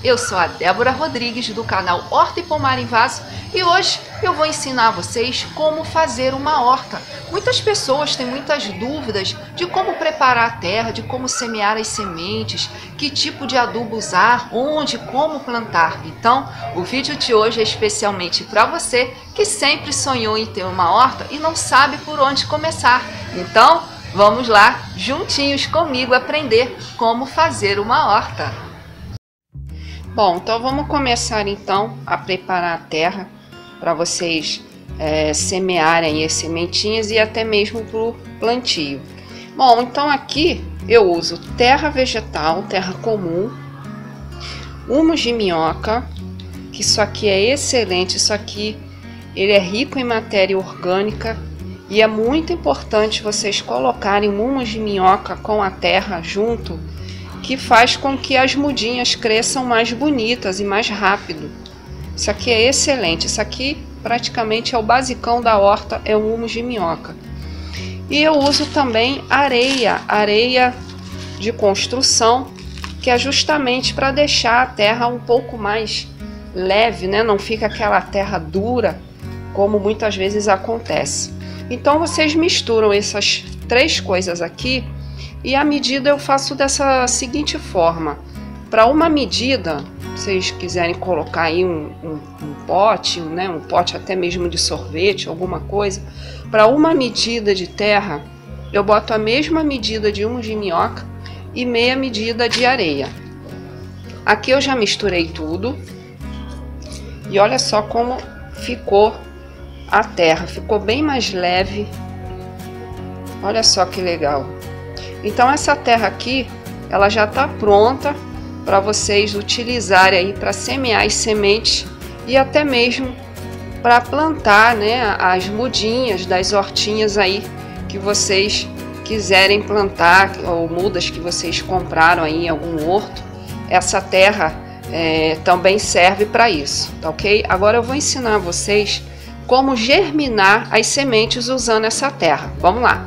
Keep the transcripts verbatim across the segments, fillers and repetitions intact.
Eu sou a Débora Rodrigues do canal Horta e Pomar em Vaso e hoje eu vou ensinar a vocês como fazer uma horta. Muitas pessoas têm muitas dúvidas de como preparar a terra, de como semear as sementes, que tipo de adubo usar, onde, como plantar. Então, o vídeo de hoje é especialmente para você que sempre sonhou em ter uma horta e não sabe por onde começar. Então, vamos lá, juntinhos comigo, aprender como fazer uma horta. Bom, então vamos começar então a preparar a terra para vocês é, semearem as sementinhas e até mesmo para o plantio. Bom, então aqui eu uso terra vegetal, terra comum, humus de minhoca, que isso aqui é excelente, isso aqui ele é rico em matéria orgânica e é muito importante vocês colocarem humus de minhoca com a terra junto, que faz com que as mudinhas cresçam mais bonitas e mais rápido. Isso aqui é excelente, isso aqui praticamente é o basicão da horta, é o humus de minhoca. E eu uso também areia, areia de construção, que é justamente para deixar a terra um pouco mais leve, né? Não fica aquela terra dura, como muitas vezes acontece. Então vocês misturam essas três coisas aqui, e a medida eu faço dessa seguinte forma. Para uma medida, se vocês quiserem colocar aí um, um, um pote, um, né, um pote até mesmo de sorvete, alguma coisa, para uma medida de terra, eu boto a mesma medida de humus de minhoca e meia medida de areia. Aqui eu já misturei tudo e olha só como ficou a terra, ficou bem mais leve. Olha só que legal. Então essa terra aqui, ela já está pronta para vocês utilizarem aí para semear as sementes e até mesmo para plantar, né, as mudinhas das hortinhas aí que vocês quiserem plantar, ou mudas que vocês compraram aí em algum horto. Essa terra é, também serve para isso, tá ok? Agora eu vou ensinar vocês como germinar as sementes usando essa terra. Vamos lá!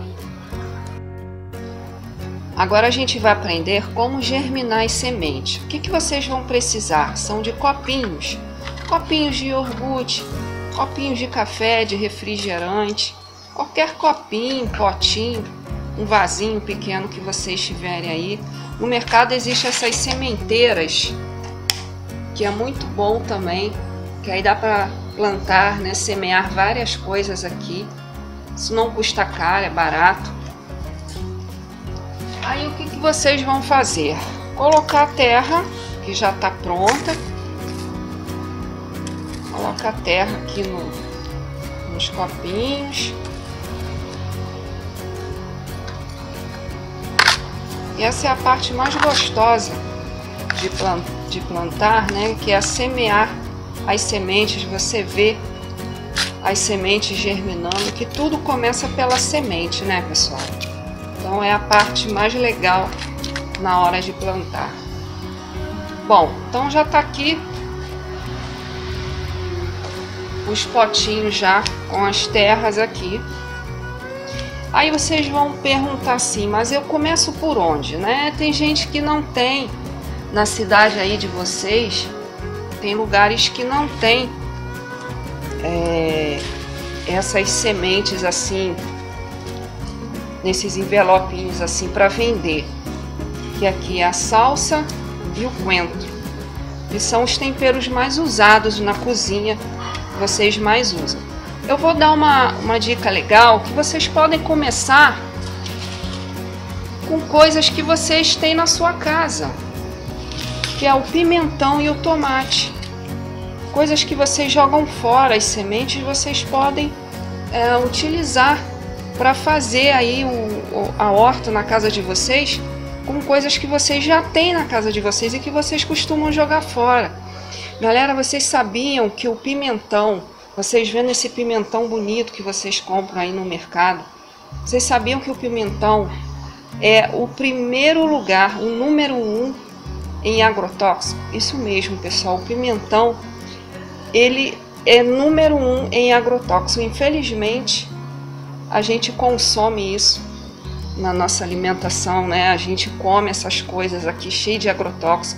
Agora a gente vai aprender como germinar as sementes. O que, que vocês vão precisar? São de copinhos, copinhos de iogurte, copinhos de café, de refrigerante, qualquer copinho, potinho, um vasinho pequeno que vocês tiverem aí. No mercado existem essas sementeiras, que é muito bom também, que aí dá para plantar, né, semear várias coisas aqui. Isso não custa caro, é barato. Aí o que, que vocês vão fazer? Colocar a terra, que já está pronta. Coloca a terra aqui no, nos copinhos. E essa é a parte mais gostosa de, plant, de plantar, né? Que é semear as sementes. Você vê as sementes germinando, que tudo começa pela semente, né, pessoal? Então é a parte mais legal na hora de plantar. Bom, então já tá aqui os potinhos já com as terras aqui. Aí vocês vão perguntar assim, mas eu começo por onde, né? Tem gente que não tem, na cidade aí de vocês, tem lugares que não tem é, essas sementes assim, nesses envelopinhos assim para vender, que aqui é a salsa e o coentro, que são os temperos mais usados na cozinha, que vocês mais usam. Eu vou dar uma, uma dica legal, que vocês podem começar com coisas que vocês têm na sua casa, que é o pimentão e o tomate, coisas que vocês jogam fora, as sementes vocês podem é, utilizar para fazer aí o, a horta na casa de vocês com coisas que vocês já têm na casa de vocês e que vocês costumam jogar fora. Galera, vocês sabiam que o pimentão, vocês vendo esse pimentão bonito que vocês compram aí no mercado, vocês sabiam que o pimentão é o primeiro lugar, o número um em agrotóxico? Isso mesmo, pessoal, o pimentão, ele é número um em agrotóxico. Infelizmente, a gente consome isso na nossa alimentação, né? A gente come essas coisas aqui cheio de agrotóxico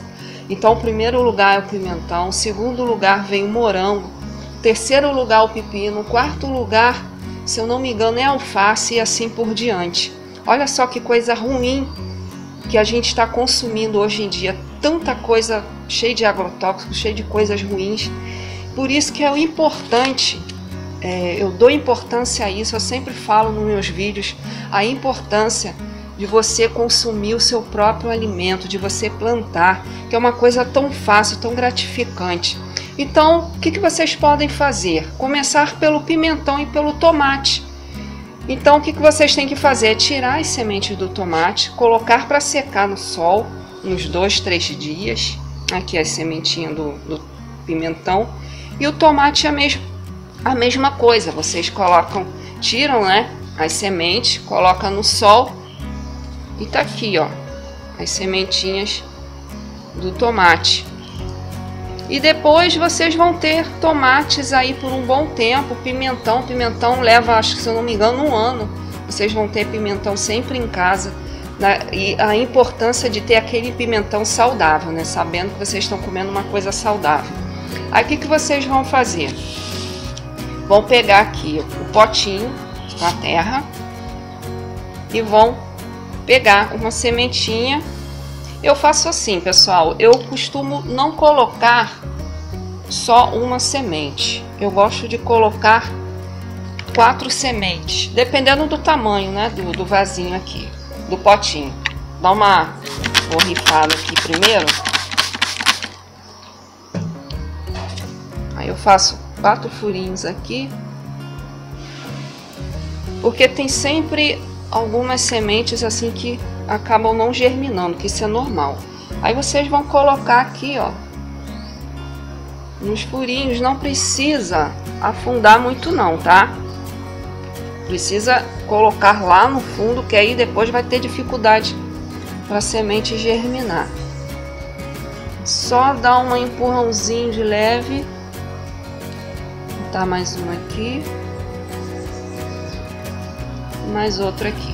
Então, o primeiro lugar é o pimentão, o segundo lugar vem o morango, terceiro lugar o pepino, quarto lugar, se eu não me engano, é a alface e assim por diante. Olha só que coisa ruim que a gente está consumindo hoje em dia, tanta coisa cheia de agrotóxicos, cheia de coisas ruins. Por isso que é o importante, é, eu dou importância a isso, eu sempre falo nos meus vídeos, a importância de você consumir o seu próprio alimento, de você plantar, que é uma coisa tão fácil, tão gratificante. Então, o que, que vocês podem fazer? Começar pelo pimentão e pelo tomate. Então, o que, que vocês têm que fazer? É tirar as sementes do tomate, colocar para secar no sol, uns dois, três dias. Aqui as sementinhas do, do pimentão. E o tomate é a, mes a mesma coisa. Vocês colocam, tiram, né, as sementes, colocam no sol. E tá aqui, ó, as sementinhas do tomate. E depois vocês vão ter tomates aí por um bom tempo, pimentão, pimentão leva, acho que se eu não me engano, um ano. Vocês vão ter pimentão sempre em casa, né? E a importância de ter aquele pimentão saudável, né? Sabendo que vocês estão comendo uma coisa saudável. Aí o que, que vocês vão fazer? Vão pegar aqui o potinho com a terra e vão pegar uma sementinha. Eu faço assim, pessoal, eu costumo não colocar só uma semente, eu gosto de colocar quatro sementes, dependendo do tamanho, né, do, do vasinho aqui, do potinho. Dá uma borrifada aqui primeiro, aí eu faço quatro furinhos aqui, porque tem sempre algumas sementes assim que acabam não germinando, que isso é normal. Aí vocês vão colocar aqui, ó, nos furinhos. Não precisa afundar muito não, tá? Precisa colocar lá no fundo, que aí depois vai ter dificuldade para a semente germinar. Só dar um empurrãozinho de leve. Vou botar mais uma aqui. Mais outra aqui.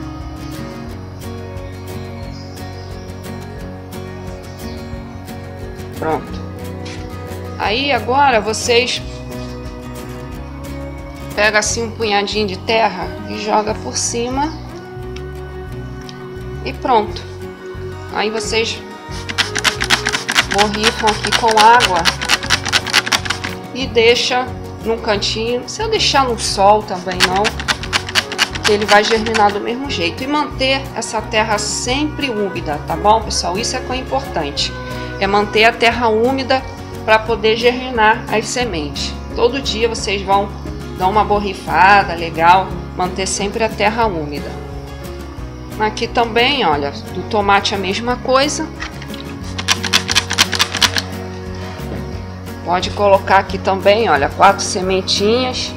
Pronto. Aí agora vocês pegam assim um punhadinho de terra e joga por cima e pronto. Aí vocês borrifam aqui com água e deixa num cantinho. Se eu deixar no sol também não, ele vai germinar do mesmo jeito. E manter essa terra sempre úmida, tá bom, pessoal? Isso é que é importante, é manter a terra úmida para poder germinar as sementes. Todo dia vocês vão dar uma borrifada legal, manter sempre a terra úmida. Aqui também, olha, do tomate a mesma coisa. Pode colocar aqui também, olha, quatro sementinhas.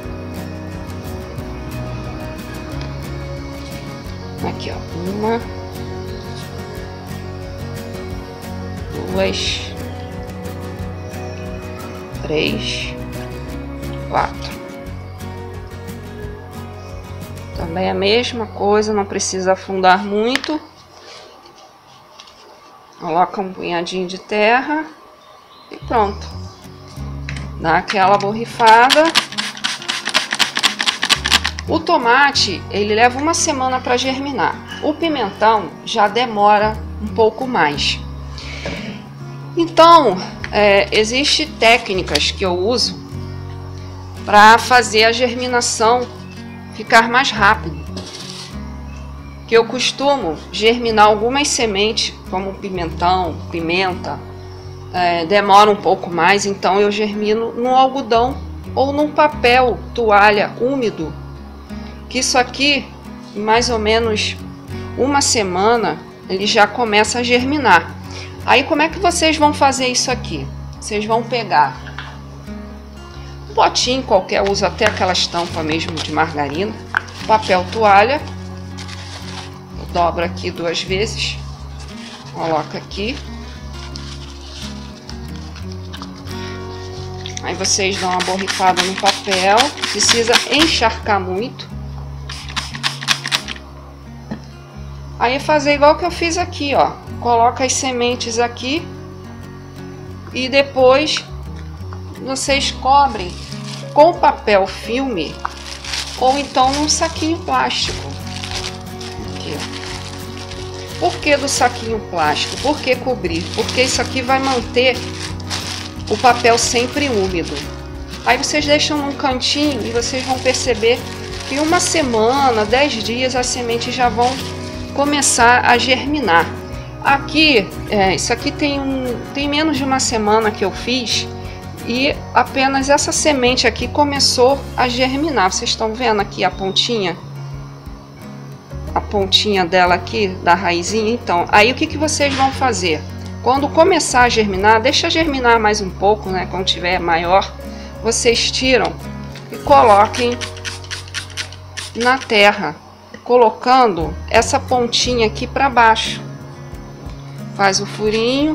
Aqui, ó, uma, duas, três, quatro. Também a mesma coisa, não precisa afundar muito. Coloca um punhadinho de terra e pronto. Dá aquela borrifada. O tomate, ele leva uma semana para germinar. O pimentão já demora um pouco mais. Então, é, existem técnicas que eu uso para fazer a germinação ficar mais rápido. Que eu costumo germinar algumas sementes, como pimentão, pimenta, é, demora um pouco mais, então eu germino no algodão ou num papel, toalha úmido. Que isso aqui, em mais ou menos uma semana, ele já começa a germinar. Aí como é que vocês vão fazer isso aqui? Vocês vão pegar um potinho qualquer, uso até aquela estampa mesmo de margarina, papel toalha, dobra aqui duas vezes, coloca aqui. Aí vocês dão uma borrifada no papel, precisa encharcar muito. Aí fazer igual que eu fiz aqui, ó. Coloca as sementes aqui e depois vocês cobrem com papel filme ou então num saquinho plástico. Aqui, ó. Por que do saquinho plástico? Por que cobrir? Porque isso aqui vai manter o papel sempre úmido. Aí vocês deixam num cantinho e vocês vão perceber que uma semana, dez dias, as sementes já vão começar a germinar. Aqui, é, isso aqui tem, um, tem menos de uma semana que eu fiz e apenas essa semente aqui começou a germinar. Vocês estão vendo aqui a pontinha? A pontinha dela aqui, da raizinha. Então, aí o que, que vocês vão fazer? Quando começar a germinar, deixa germinar mais um pouco, né? Quando tiver maior, vocês tiram e coloquem na terra, colocando essa pontinha aqui para baixo. Faz o furinho.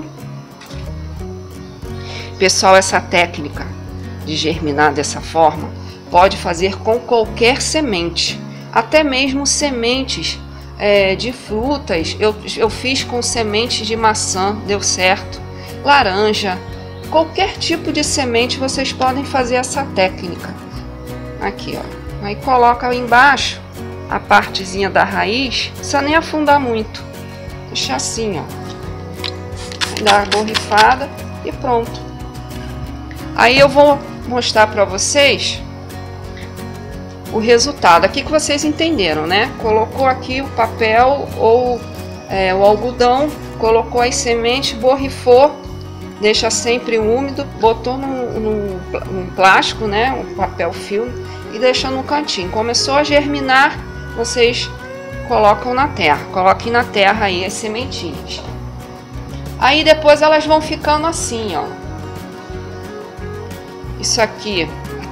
Pessoal, essa técnica de germinar dessa forma pode fazer com qualquer semente, até mesmo sementes é, de frutas. Eu, eu fiz com sementes de maçã, deu certo. Laranja, qualquer tipo de semente vocês podem fazer essa técnica. Aqui, ó. Aí coloca embaixo a partezinha da raiz, não precisa nem afundar muito. Deixa assim, ó. Dá a borrifada e pronto. Aí eu vou mostrar para vocês o resultado. Aqui que vocês entenderam, né? Colocou aqui o papel ou é, o algodão, colocou as sementes, borrifou, deixa sempre úmido, botou num, num, num plástico, né? Um papel filme e deixa no cantinho. Começou a germinar, vocês colocam na terra. Coloquem na terra aí as sementinhas. Aí depois elas vão ficando assim, ó. Isso aqui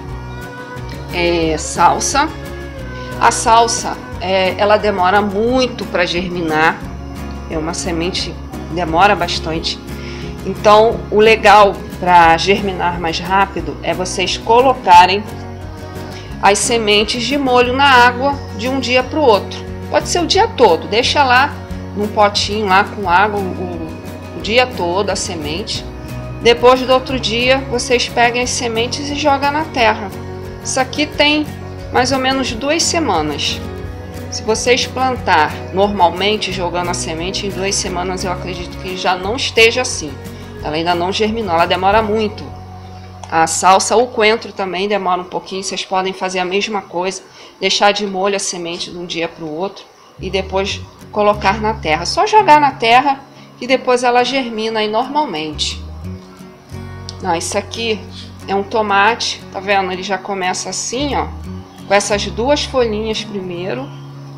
é salsa. A salsa, é, ela demora muito para germinar. É uma semente, demora bastante. Então, o legal para germinar mais rápido é vocês colocarem as sementes de molho na água de um dia para o outro. Pode ser o dia todo. Deixa lá num potinho lá com água o, o dia todo a semente. Depois do outro dia, vocês peguem as sementes e jogam na terra. Isso aqui tem mais ou menos duas semanas. Se vocês plantar normalmente jogando a semente, em duas semanas eu acredito que já não esteja assim. Ela ainda não germinou, ela demora muito. A salsa, o coentro também demora um pouquinho. Vocês podem fazer a mesma coisa, deixar de molho a semente de um dia para o outro e depois colocar na terra. Só jogar na terra e depois ela germina aí normalmente. Não, isso aqui é um tomate, tá vendo? Ele já começa assim, ó, com essas duas folhinhas primeiro.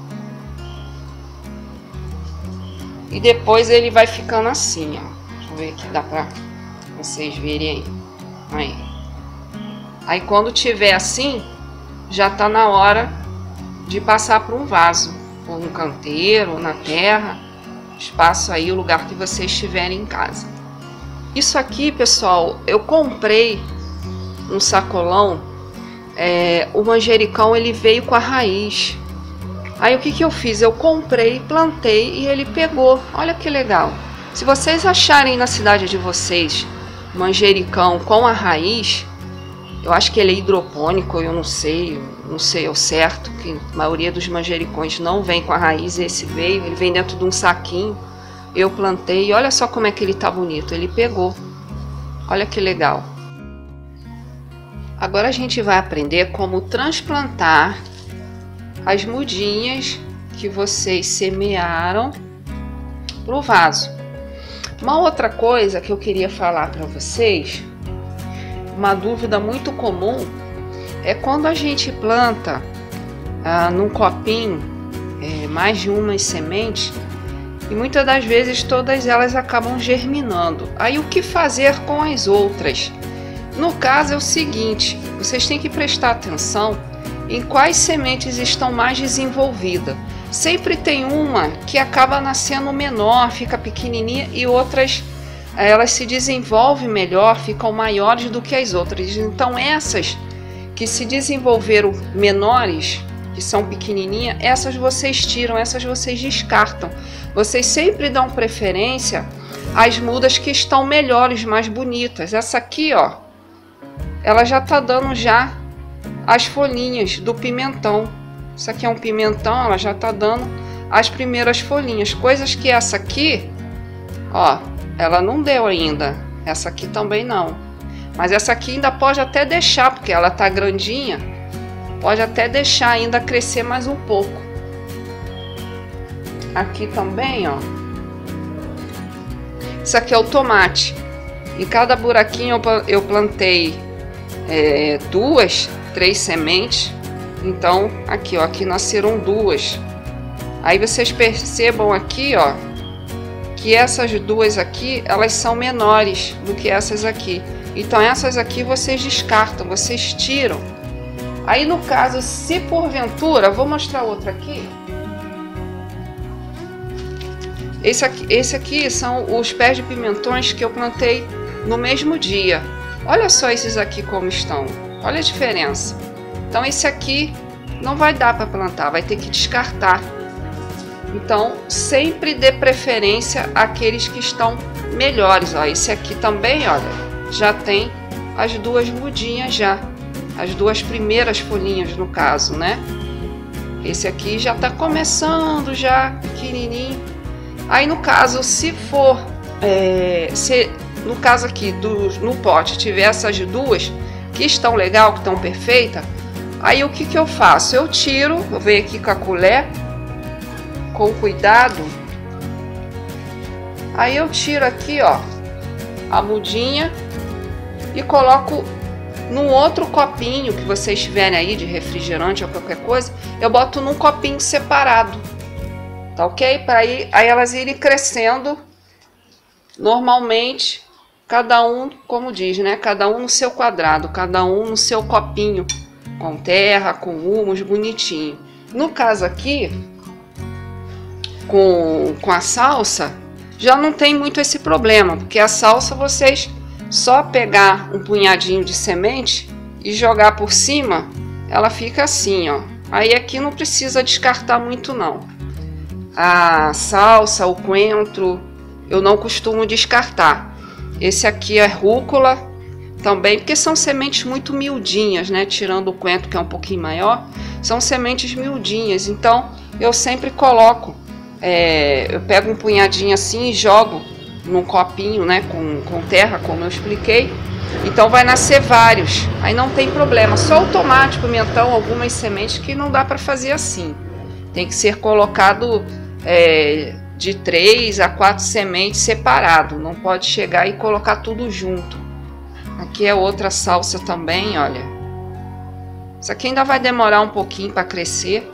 E depois ele vai ficando assim, ó. Deixa eu ver aqui, dá pra vocês verem aí. Aí. Aí quando tiver assim, já tá na hora de passar para um vaso, ou no canteiro, ou na terra. Espaço aí, o lugar que vocês tiverem em casa. Isso aqui, pessoal, eu comprei um sacolão. É, o manjericão, ele veio com a raiz. Aí o que que eu fiz? Eu comprei, plantei e ele pegou. Olha que legal. Se vocês acharem na cidade de vocês manjericão com a raiz, eu acho que ele é hidropônico, eu não sei, não sei ao certo, que a maioria dos manjericões não vem com a raiz, esse veio, ele vem dentro de um saquinho. Eu plantei e olha só como é que ele tá bonito, ele pegou. Olha que legal. Agora a gente vai aprender como transplantar as mudinhas que vocês semearam pro vaso. Uma outra coisa que eu queria falar para vocês, uma dúvida muito comum, é quando a gente planta ah, num copinho é, mais de umas sementes, e muitas das vezes todas elas acabam germinando. Aí o que fazer com as outras? No caso é o seguinte, vocês têm que prestar atenção em quais sementes estão mais desenvolvidas. Sempre tem uma que acaba nascendo menor, fica pequenininha, e outras elas se desenvolvem melhor, ficam maiores do que as outras. Então essas que se desenvolveram menores, que são pequenininhas, essas vocês tiram, essas vocês descartam. Vocês sempre dão preferência as mudas que estão melhores, mais bonitas. Essa aqui, ó, ela já tá dando já as folhinhas do pimentão. Isso aqui é um pimentão, ela já tá dando as primeiras folhinhas. Coisas que essa aqui, ó, ela não deu ainda. Essa aqui também não. Mas essa aqui ainda pode até deixar, porque ela tá grandinha. Pode até deixar ainda crescer mais um pouco. Aqui também, ó. Isso aqui é o tomate. Em cada buraquinho eu plantei é, duas, três sementes. Então, aqui, ó, aqui nasceram duas. Aí vocês percebam aqui, ó, que essas duas aqui, elas são menores do que essas aqui. Então, essas aqui vocês descartam, vocês tiram. Aí, no caso, se porventura, vou mostrar outra aqui. Esse aqui, esse aqui são os pés de pimentões que eu plantei no mesmo dia. Olha só esses aqui como estão. Olha a diferença. Então, esse aqui não vai dar para plantar, vai ter que descartar. Então, sempre dê preferência àqueles que estão melhores. Ó, esse aqui também, olha, já tem as duas mudinhas já. As duas primeiras folhinhas, no caso, né? Esse aqui já tá começando já, pequenininho. Aí, no caso, se for... É, se, no caso aqui, do, no pote, tiver essas duas que estão legal, que estão perfeitas, aí o que que eu faço? Eu tiro, eu venho aqui com a colher, com cuidado. Aí eu tiro aqui, ó, a mudinha e coloco num outro copinho que vocês tiverem aí de refrigerante ou qualquer coisa. Eu boto num copinho separado, tá ok? Para aí, aí elas irem crescendo normalmente, cada um, como diz, né? Cada um no seu quadrado, cada um no seu copinho, com terra, com humus, bonitinho. No caso aqui, com, com a salsa, já não tem muito esse problema, porque a salsa vocês só pegar um punhadinho de semente e jogar por cima, ela fica assim, ó. Aí aqui não precisa descartar muito não. A salsa, o coentro, eu não costumo descartar. Esse aqui é rúcula também, porque são sementes muito miudinhas, né? Tirando o coentro, que é um pouquinho maior, são sementes miudinhas. Então, eu sempre coloco, é, eu pego um punhadinho assim e jogo num copinho, né? Com, com terra, como eu expliquei. Então, vai nascer vários. Aí não tem problema. Só o tomate, pimentão, algumas sementes que não dá para fazer assim. Tem que ser colocado... É, de três a quatro sementes separado, não pode chegar e colocar tudo junto. Aqui é outra salsa também, olha. Isso aqui ainda vai demorar um pouquinho para crescer.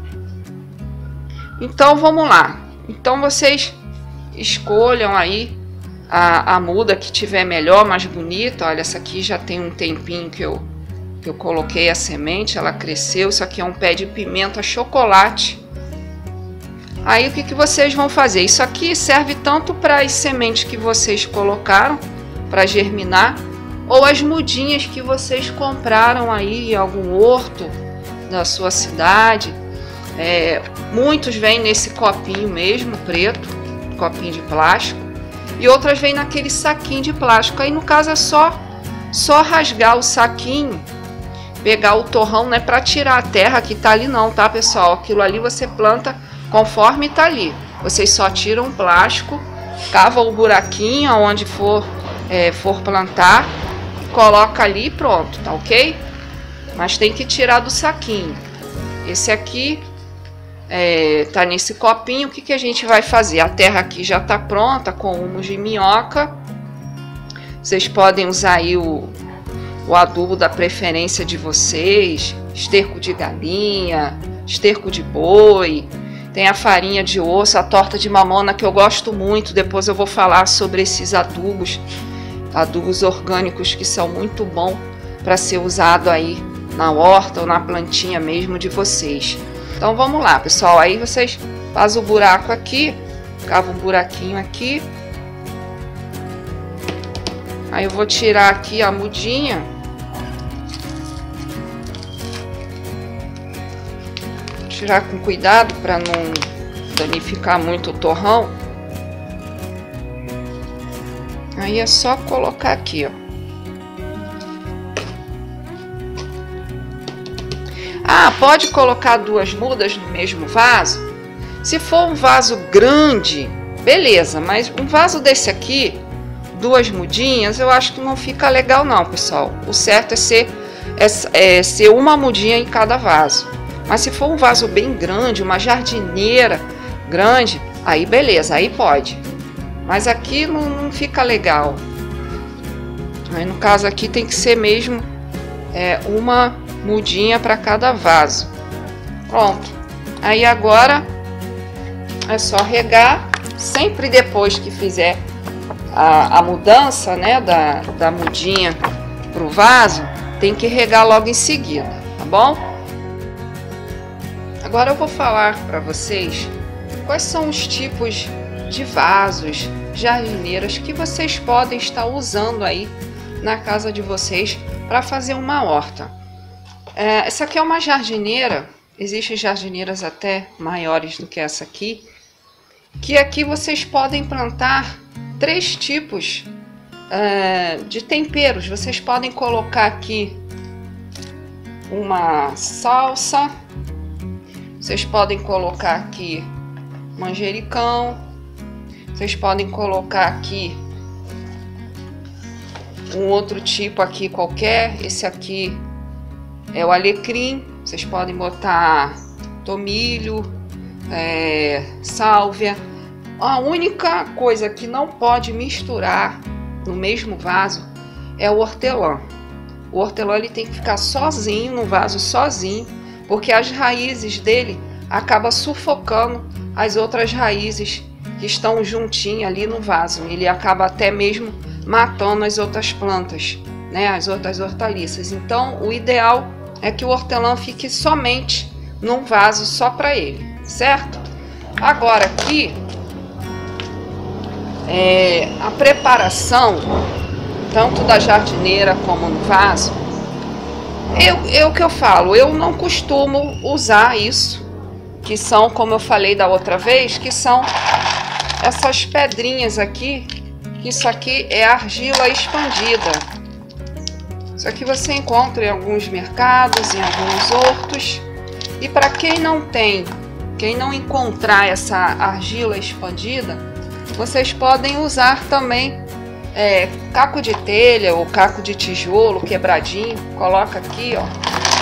Então vamos lá. Então vocês escolham aí a, a muda que tiver melhor, mais bonita. Olha, essa aqui já tem um tempinho que eu, que eu coloquei a semente, ela cresceu. Isso aqui é um pé de pimenta chocolate. Aí o que, que vocês vão fazer? Isso aqui serve tanto para as sementes que vocês colocaram para germinar, ou as mudinhas que vocês compraram aí em algum horto da sua cidade. É, muitos vêm nesse copinho mesmo, preto, copinho de plástico, e outras vêm naquele saquinho de plástico. Aí no caso é só, só rasgar o saquinho, pegar o torrão, não é para tirar a terra que tá ali não, tá pessoal? Aquilo ali você planta conforme tá ali. Vocês só tiram o plástico, cavam o buraquinho onde for, é, for plantar, coloca ali e pronto, tá ok? Mas tem que tirar do saquinho. Esse aqui é, tá nesse copinho. O que, que a gente vai fazer? A terra aqui já tá pronta com humus de minhoca. Vocês podem usar aí o, o adubo da preferência de vocês, esterco de galinha, esterco de boi. Tem a farinha de osso, a torta de mamona, que eu gosto muito. Depois eu vou falar sobre esses adubos, adubos orgânicos que são muito bons para ser usado aí na horta ou na plantinha mesmo de vocês. Então vamos lá, pessoal. Aí vocês fazem o buraco aqui, cavam um buraquinho aqui. Aí eu vou tirar aqui a mudinha. Tirar com cuidado para não danificar muito o torrão. Aí é só colocar aqui, ó. Ah, pode colocar duas mudas no mesmo vaso? Se for um vaso grande, beleza, mas um vaso desse aqui, duas mudinhas, eu acho que não fica legal não, pessoal. O certo é ser, é, é ser uma mudinha em cada vaso. Mas se for um vaso bem grande, uma jardineira grande, aí beleza, aí pode. Mas aqui não, não fica legal. Aí no caso aqui tem que ser mesmo é, uma mudinha para cada vaso. Pronto. Aí agora é só regar. Sempre depois que fizer a, a mudança, né, da, da mudinha pro vaso, tem que regar logo em seguida, tá bom? Agora eu vou falar para vocês quais são os tipos de vasos, jardineiras que vocês podem estar usando aí na casa de vocês para fazer uma horta. É, essa aqui é uma jardineira, existem jardineiras até maiores do que essa aqui, que aqui vocês podem plantar três tipos é, de temperos. Vocês podem colocar aqui uma salsa, vocês podem colocar aqui manjericão, vocês podem colocar aqui um outro tipo aqui qualquer. Esse aqui é o alecrim. Vocês podem botar tomilho, é, sálvia. A única coisa que não pode misturar no mesmo vaso é o hortelã. O hortelã ele tem que ficar sozinho no vaso, sozinho, porque as raízes dele acabam sufocando as outras raízes que estão juntinhas ali no vaso. Ele acaba até mesmo matando as outras plantas, né, as outras hortaliças. Então o ideal é que o hortelã fique somente num vaso só para ele, certo? Agora aqui é, a preparação tanto da jardineira como no vaso, eu, eu que eu falo, eu não costumo usar isso, que são, como eu falei da outra vez, que são essas pedrinhas aqui, que isso aqui é argila expandida. Isso aqui você encontra em alguns mercados, em alguns hortos. E para quem não tem, quem não encontrar essa argila expandida, vocês podem usar também é, caco de telha ou caco de tijolo quebradinho. Coloca aqui, ó.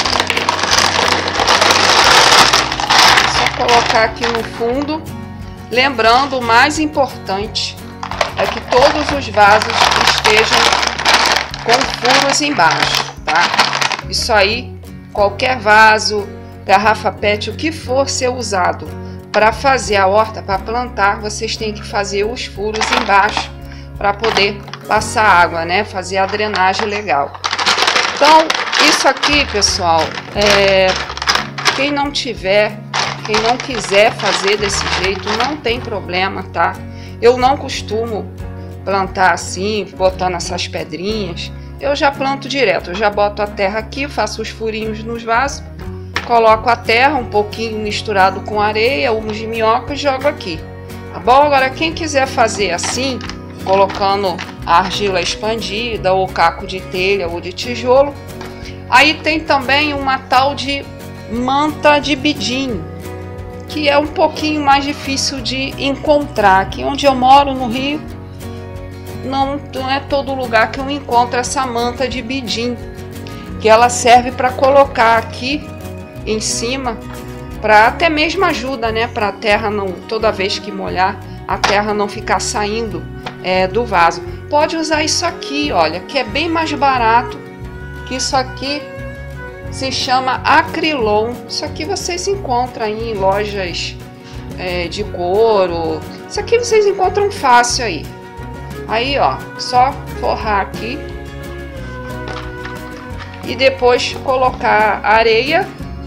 É só colocar aqui no fundo. Lembrando, o mais importante é que todos os vasos estejam com furos embaixo, tá? Isso aí, qualquer vaso, garrafa pet, o que for ser usado para fazer a horta, para plantar, vocês têm que fazer os furos embaixo para poder passar água, né? Fazer a drenagem legal. Então, isso aqui, pessoal, é, quem não tiver, quem não quiser fazer desse jeito, não tem problema, tá? Eu não costumo plantar assim, botando essas pedrinhas. Eu já planto direto, eu já boto a terra aqui, faço os furinhos nos vasos, coloco a terra um pouquinho misturado com areia, humus de minhoca e jogo aqui, tá bom? Agora quem quiser fazer assim, colocando a argila expandida ou caco de telha ou de tijolo, aí tem também uma tal de manta de bidim, que é um pouquinho mais difícil de encontrar. Aqui onde eu moro, no Rio, não, não é todo lugar que eu encontro essa manta de bidim, que ela serve para colocar aqui em cima, para até mesmo ajuda, né, para a terra não, toda vez que molhar, a terra não ficar saindo é, do vaso. Pode usar isso aqui, olha, que é bem mais barato, que isso aqui se chama Acrylon. Isso aqui vocês encontram aí em lojas é, de couro. Isso aqui vocês encontram fácil aí. Aí, ó, só forrar aqui e depois colocar areia,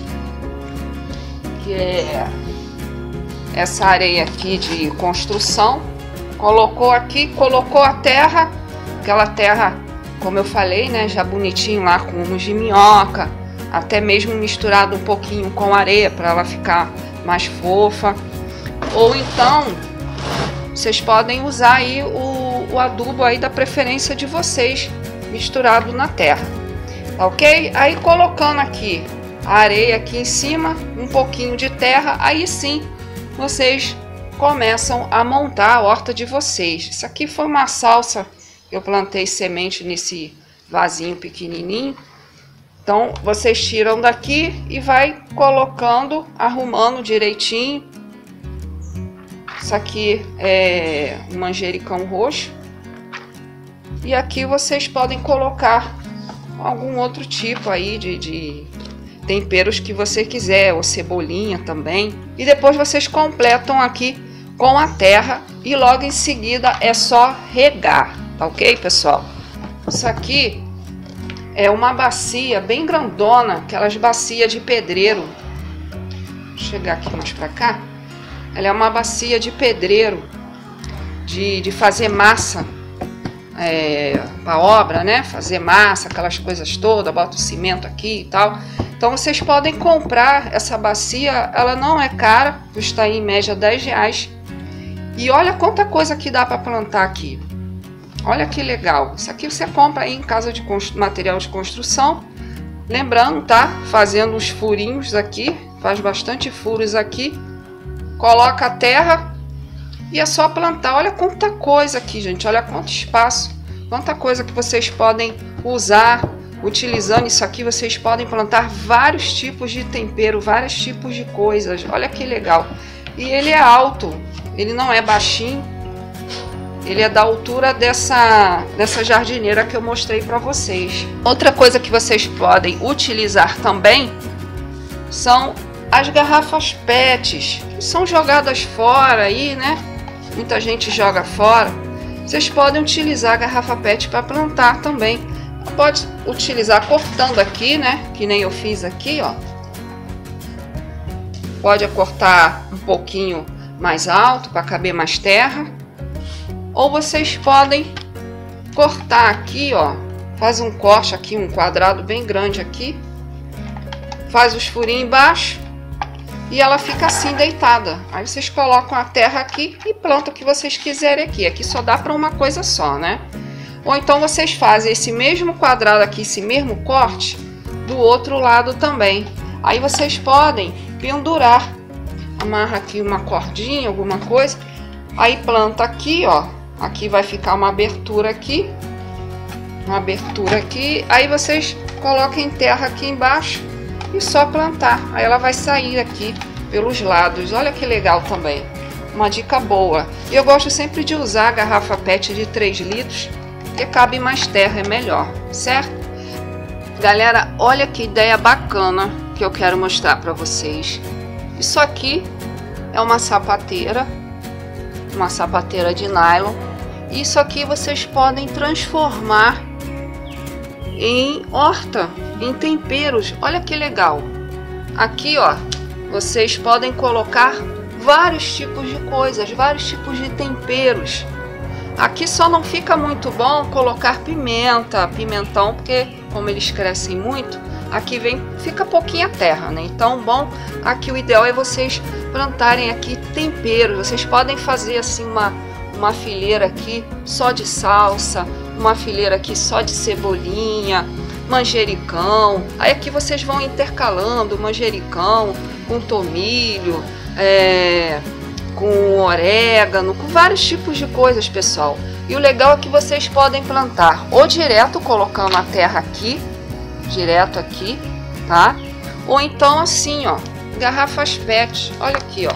que é essa areia aqui de construção. Colocou aqui, colocou a terra, aquela terra, como eu falei, né, já bonitinho lá com humus de minhoca, até mesmo misturado um pouquinho com areia para ela ficar mais fofa. Ou então vocês podem usar aí o, o adubo aí da preferência de vocês, misturado na terra, ok? Aí colocando aqui a areia aqui em cima, um pouquinho de terra, aí sim vocês começam a montar a horta de vocês. Isso aqui foi uma salsa que eu plantei semente nesse vasinho pequenininho. Então vocês tiram daqui e vai colocando, arrumando direitinho. Isso aqui é um manjericão roxo. E aqui vocês podem colocar algum outro tipo aí de, de temperos que você quiser, ou cebolinha também. E depois vocês completam aqui com a terra e logo em seguida é só regar, tá ok, pessoal? Isso aqui é uma bacia bem grandona, aquelas bacias de pedreiro. Vou chegar aqui mais pra cá. Ela é uma bacia de pedreiro, de, de fazer massa, é, para obra, né? Fazer massa, aquelas coisas todas, bota o cimento aqui e tal. Então vocês podem comprar essa bacia, ela não é cara, custa aí em média dez reais. E olha quanta coisa que dá para plantar aqui. Olha que legal. Isso aqui você compra aí em casa de material de construção. Lembrando, tá? Fazendo os furinhos aqui, faz bastante furos aqui. Coloca a terra e é só plantar. Olha quanta coisa aqui, gente. Olha quanto espaço, quanta coisa que vocês podem usar. Utilizando isso aqui, vocês podem plantar vários tipos de tempero, vários tipos de coisas. Olha que legal. E ele é alto, ele não é baixinho. Ele é da altura dessa, dessa jardineira que eu mostrei para vocês. Outra coisa que vocês podem utilizar também são as garrafas pets, que são jogadas fora aí, né? Muita gente joga fora. Vocês podem utilizar a garrafa pet para plantar também. Pode utilizar cortando aqui, né? Que nem eu fiz aqui, ó. Pode cortar um pouquinho mais alto para caber mais terra. Ou vocês podem cortar aqui, ó. Faz um corte aqui, um quadrado bem grande aqui. Faz os furinhos embaixo. E ela fica assim deitada. Aí vocês colocam a terra aqui e plantam o que vocês quiserem aqui. Aqui só dá para uma coisa só, né? Ou então vocês fazem esse mesmo quadrado aqui, esse mesmo corte, do outro lado também. Aí vocês podem pendurar. Amarra aqui uma cordinha, alguma coisa. Aí planta aqui, ó. Aqui vai ficar uma abertura aqui. Uma abertura aqui. Aí vocês coloquem terra aqui embaixo e só plantar. Aí ela vai sair aqui pelos lados. Olha que legal também. Uma dica boa. E eu gosto sempre de usar a garrafa pet de três litros. Porque cabe mais terra, é melhor, certo? Galera, olha que ideia bacana que eu quero mostrar para vocês. Isso aqui é uma sapateira, uma sapateira de nylon. Isso aqui vocês podem transformar em horta, em temperos. Olha que legal. Aqui, ó, vocês podem colocar vários tipos de coisas, vários tipos de temperos. Aqui só não fica muito bom colocar pimenta, pimentão, porque como eles crescem muito, aqui vem, fica pouquinha terra, né? Então, bom, aqui o ideal é vocês plantarem aqui temperos. Vocês podem fazer assim uma, uma fileira aqui só de salsa, uma fileira aqui só de cebolinha, manjericão. Aí aqui vocês vão intercalando manjericão com tomilho, é... com orégano, com vários tipos de coisas, pessoal. E o legal é que vocês podem plantar ou direto colocando a terra aqui, direto aqui, tá? Ou então assim, ó, garrafas pet. Olha aqui, ó.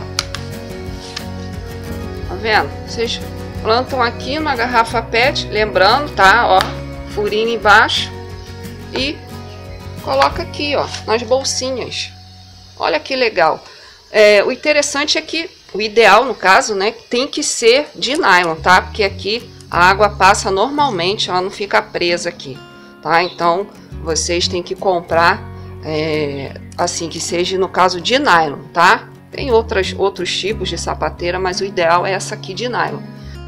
Tá vendo? Vocês plantam aqui na garrafa pet, lembrando, tá? Ó, furinho embaixo e coloca aqui, ó, nas bolsinhas. Olha que legal. É, o interessante é que o ideal, no caso, né, tem que ser de nylon, tá? Porque aqui a água passa normalmente, ela não fica presa aqui, tá? Então, vocês têm que comprar, é, assim, que seja, no caso, de nylon, tá? Tem outras, outros tipos de sapateira, mas o ideal é essa aqui de nylon.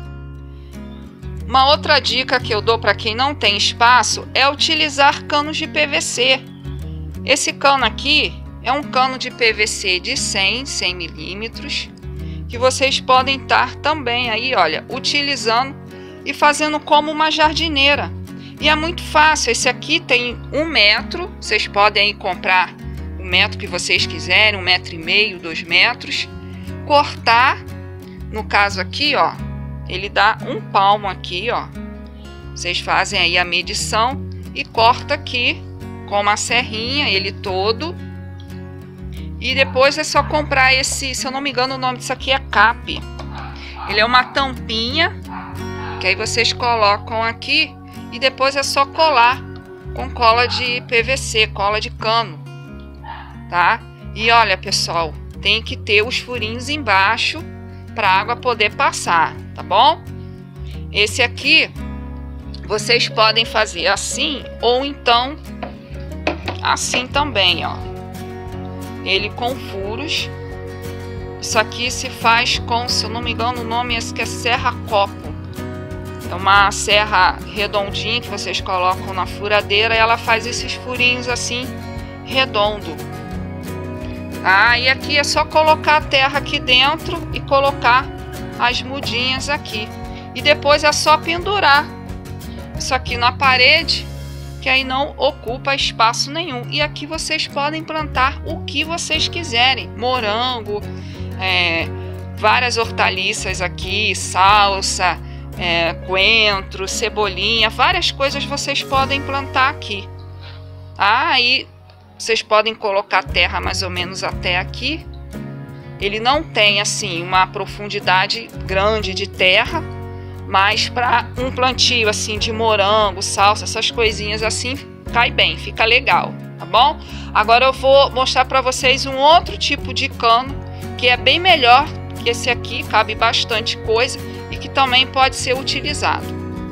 Uma outra dica que eu dou para quem não tem espaço é utilizar canos de P V C. Esse cano aqui é um cano de P V C de cem milímetros, que vocês podem estar também aí, olha, utilizando e fazendo como uma jardineira. E é muito fácil. Esse aqui tem um metro, vocês podem aí comprar o metro que vocês quiserem, um metro e meio, dois metros. Cortar, no caso aqui, ó, ele dá um palmo aqui, ó. Vocês fazem aí a medição e corta aqui com uma serrinha, ele todo. E depois é só comprar esse, se eu não me engano, o nome disso aqui é cap. Ele é uma tampinha, que aí vocês colocam aqui e depois é só colar com cola de P V C, cola de cano, tá? E olha, pessoal, tem que ter os furinhos embaixo para a água poder passar, tá bom? Esse aqui vocês podem fazer assim ou então assim também, ó. Ele com furos. Isso aqui se faz com, se eu não me engano, o nome esse que é serra copo. É uma serra redondinha que vocês colocam na furadeira e ela faz esses furinhos assim redondo. Ah, e aqui é só colocar a terra aqui dentro e colocar as mudinhas aqui. E depois é só pendurar isso aqui na parede, que aí não ocupa espaço nenhum. E aqui vocês podem plantar o que vocês quiserem. Morango, é, várias hortaliças aqui, salsa, é, coentro, cebolinha, várias coisas vocês podem plantar aqui. Ah, aí vocês podem colocar terra mais ou menos até aqui. Ele não tem assim uma profundidade grande de terra, mas para um plantio assim de morango, salsa, essas coisinhas assim, cai bem, fica legal, tá bom? Agora eu vou mostrar para vocês um outro tipo de cano que é bem melhor que esse aqui, cabe bastante coisa e que também pode ser utilizado.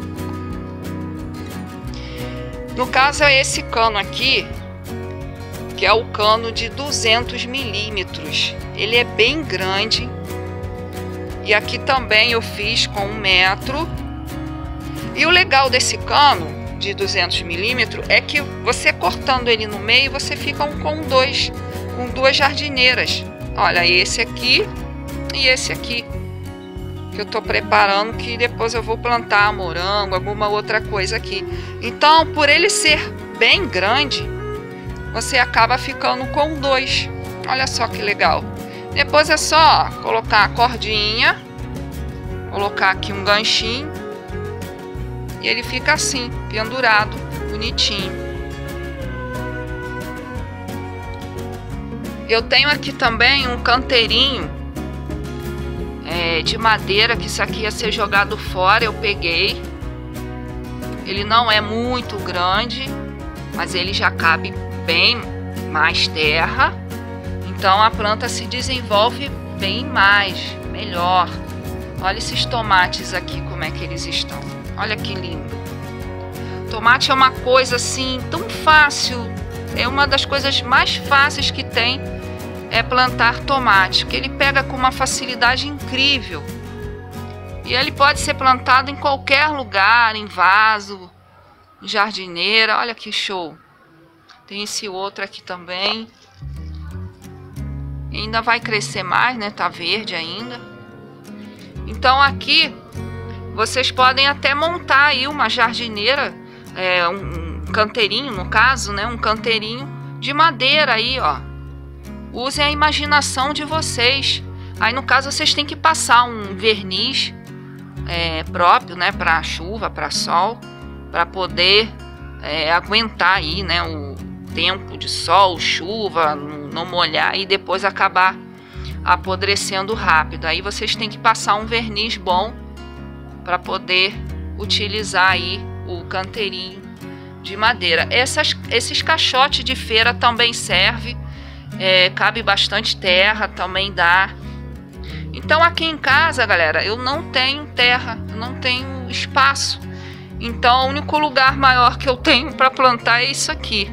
No caso é esse cano aqui, que é o cano de duzentos milímetros. Ele é bem grande. E aqui também eu fiz com um metro. E o legal desse cano de duzentos milímetros é que você cortando ele no meio, você fica um com dois, com duas jardineiras. Olha, esse aqui e esse aqui, que eu tô preparando, que depois eu vou plantar morango, alguma outra coisa aqui. Então, por ele ser bem grande, você acaba ficando com dois. Olha só que legal. Depois é só colocar a cordinha, colocar aqui um ganchinho e ele fica assim, pendurado, bonitinho. Eu tenho aqui também um canteirinho é, de madeira, que isso aqui ia ser jogado fora, eu peguei. Ele não é muito grande, mas ele já cabe bem mais terra. Então a planta se desenvolve bem mais, melhor. Olha esses tomates aqui, como é que eles estão. Olha que lindo. Tomate é uma coisa assim tão fácil. É uma das coisas mais fáceis que tem, é plantar tomate, que ele pega com uma facilidade incrível. E ele pode ser plantado em qualquer lugar, em vaso, em jardineira. Olha que show. Tem esse outro aqui também. E ainda vai crescer mais, né? Tá verde ainda. Então aqui vocês podem até montar aí uma jardineira, é, um, um canteirinho no caso, né? Um canteirinho de madeira aí, ó. Usem a imaginação de vocês. Aí no caso vocês têm que passar um verniz é, próprio, né? Para chuva, para sol, para poder é, aguentar aí, né? O tempo de sol, chuva, não molhar e depois acabar apodrecendo rápido. Aí vocês têm que passar um verniz bom para poder utilizar aí o canteirinho de madeira. Essas, esses caixotes de feira também servem, é, cabe bastante terra, também dá. Então aqui em casa, galera, eu não tenho terra, não tenho espaço. Então o único lugar maior que eu tenho para plantar é isso aqui.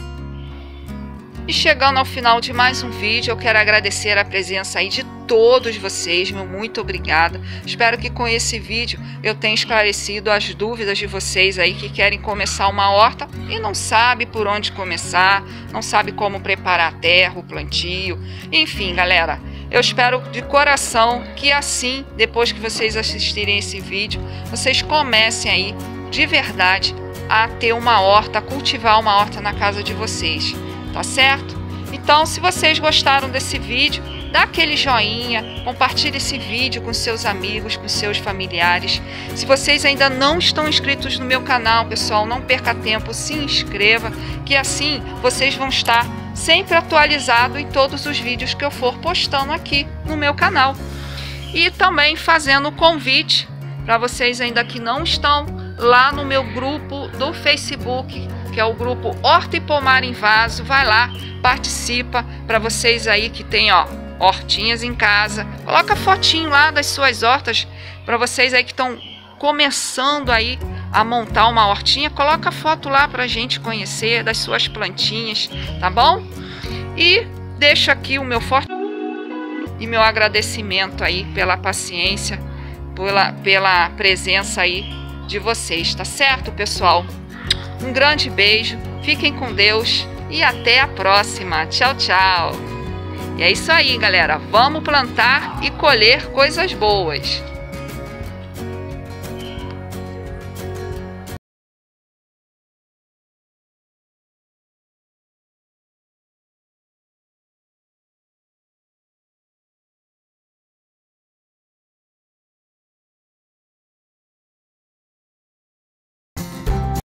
E chegando ao final de mais um vídeo, eu quero agradecer a presença aí de todos vocês, meu muito obrigada. Espero que com esse vídeo eu tenha esclarecido as dúvidas de vocês aí que querem começar uma horta e não sabe por onde começar, não sabe como preparar a terra, o plantio. Enfim, galera, eu espero de coração que assim, depois que vocês assistirem esse vídeo, vocês comecem aí, de verdade, a ter uma horta, a cultivar uma horta na casa de vocês, tá certo? Então, se vocês gostaram desse vídeo, dá aquele joinha, compartilhe esse vídeo com seus amigos, com seus familiares. Se vocês ainda não estão inscritos no meu canal, pessoal, não perca tempo, se inscreva, que assim vocês vão estar sempre atualizados em todos os vídeos que eu for postando aqui no meu canal. E também fazendo o convite para vocês ainda que não estão lá no meu grupo do Facebook, que é o grupo Horta e Pomar em Vaso. Vai lá, participa, para vocês aí que tem, ó, hortinhas em casa. Coloca fotinho lá das suas hortas, para vocês aí que estão começando aí a montar uma hortinha, coloca foto lá para a gente conhecer das suas plantinhas, tá bom? E deixo aqui o meu forte e meu agradecimento aí pela paciência, pela, pela presença aí de vocês, tá certo, pessoal? Um grande beijo, fiquem com Deus e até a próxima. Tchau, tchau! E é isso aí, galera. Vamos plantar e colher coisas boas.